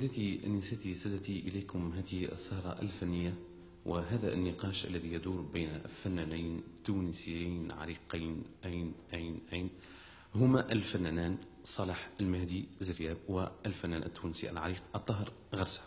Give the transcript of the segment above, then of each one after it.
سيدتي أنستي سادتي، إليكم هذه السهرة الفنية وهذا النقاش الذي يدور بين فنانين تونسيين عريقين أين هما الفنانان صلاح المهدي زرياب والفنان التونسي العريق الطاهر غرسة.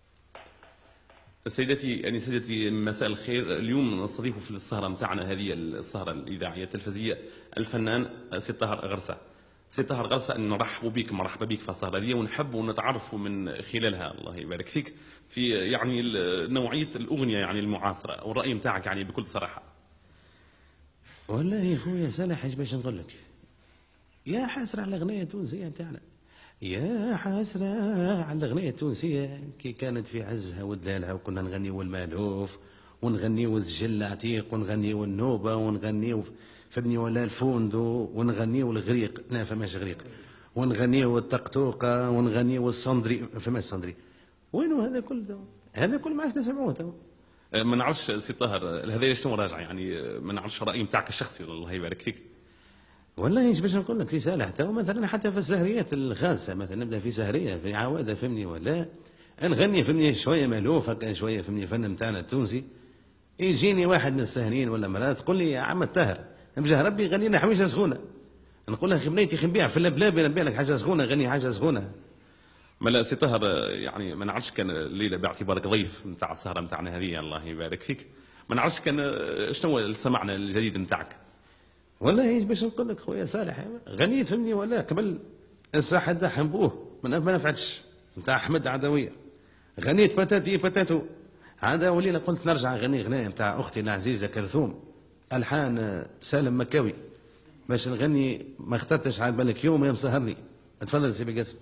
سيدتي أنستي مساء الخير. اليوم نستضيف في السهرة متاعنا هذه السهرة الإذاعية التلفزية الفنان سي طاهر غرسة. سي طاهر غرسة، نرحب بك، مرحبا بك في السهرة هذه، ونحب نتعرف من خلالها الله يبارك فيك في يعني نوعية الأغنية يعني المعاصرة والرأي متاعك يعني بكل صراحة. والله يا خويا صالح ايش باش نقول لك، يا حسرة على الأغنية التونسية نتاعنا، يا حسرة على الأغنية التونسية كي كانت في عزها ودلالها، وكنا نغنيو المالوف ونغنيو الزجل عتيق ونغنيو النوبة ونغنيو فهمني ولا الفوندو ونغنيو الغريق، لا فماش غريق، ونغنيو الطقطوقة ونغنيو الصندري، فماش صندري، وينو هذا كل ده؟ هذا كل ما عادش نسمعوه تو. ما نعرفش سي طاهر هذا شنو راجع يعني، ما نعرفش الرأي متاعك الشخصي الله يبارك فيك. والله ايش باش نقول لك سي صالح، تو مثلا حتى في السهريات الخاصه، مثلا نبدا في سهريه في عواده فهمني ولا نغني فهمني شويه مالوف هكا، شويه فهمني فن نتاعنا التونسي، يجيني واحد من الساهرين ولا مراه تقول لي يا عم الطاهر بجاه ربي غني لنا حويجه سخونه، نقول لها خي خي نبيع في اللبلاب نبيع لك حاجه سخونه، غني حاجه سخونه. ما لا سي طاهر يعني ما نعرفش كان الليله باعتبارك ضيف نتاع السهره نتاعنا هذه الله يبارك فيك، ما نعرفش كان شنو سمعنا الجديد نتاعك. والله ايش باش نقول لك خويا صالح، غنيت فهمني ولا قبل الصح تاع حنبوه ما نفعتش نتاع احمد عدويه، غنيت باتاتي باتاتو، هذا ولينا قلت نرجع نغني غنايه نتاع اختي العزيزه كلثوم، الحان سالم مكاوي، باش نغني ما اخترتش على بالك يوم يا مسهرني. تفضل سي بقاسم.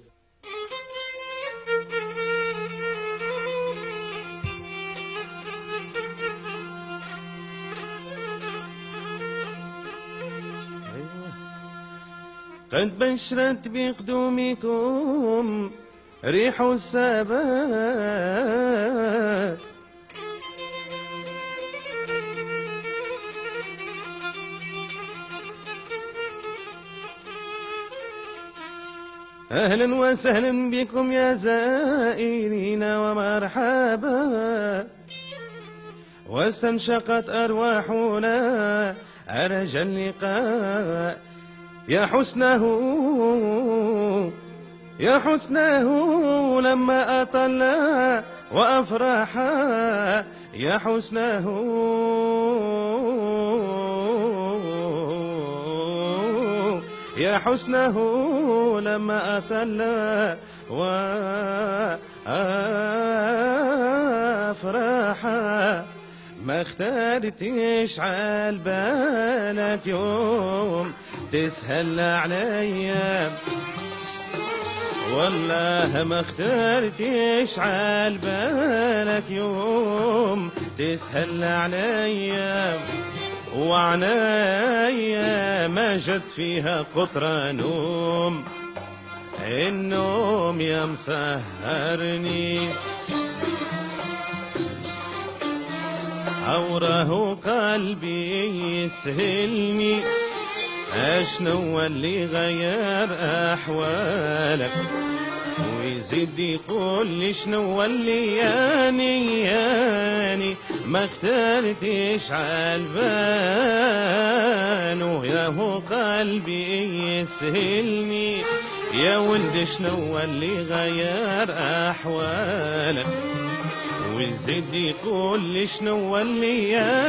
قد بشرت بقدومكم ريح السبات، أهلا وسهلا بكم يا زائرين ومرحبا، واستنشقت أرواحنا أرج اللقاء، يا حسنه يا حسنه لما أطل وأفرح، يا حسنه يا حسنه لما أطل وأفرح، ما اخترتش عالبالك يوم تسهل عليا، والله ما اخترتش عالبالك يوم تسهل عليا، وعنايا ما جت فيها قطرة نوم، النوم يا مسهرني، أوراه قلبي يسهلني، أشنو اللي غير أحوالك، ويزيد يقول لي شنو اللي ياني ما اخترتش عالبال، ويا هو قلبي يسهلني، يا ولد شنو اللي غير أحوالك، ويزيد يقول لي شنو اللي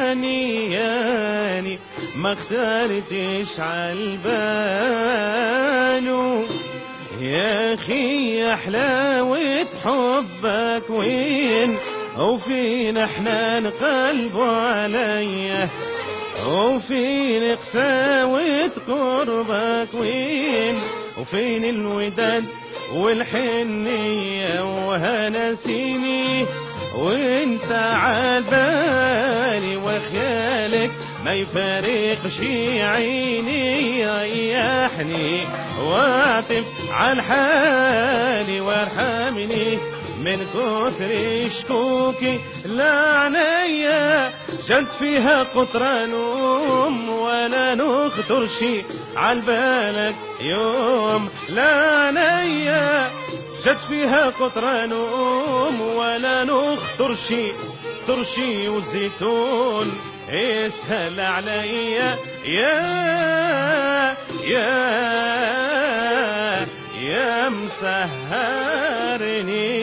ياني ما اخترتش عالبال، يا اخي يا حلاوة حبك وين، وفين احنا نقلبوا عليا، وفين قساوة قربك وين، وفين الوداد والحنية وهنسيني، وانت عالبالي وخيالك ما يفارقش عيني، ريحني واعطف عالحالي وارحمني من كثر شكوكي، لا عنيا جد فيها قطرة نوم، ولا نخطر شي عالبالك يوم، لا عنيا جات فيها قطران ولا نخ ترشي وزيتون. اسهل عليا يا مسهرني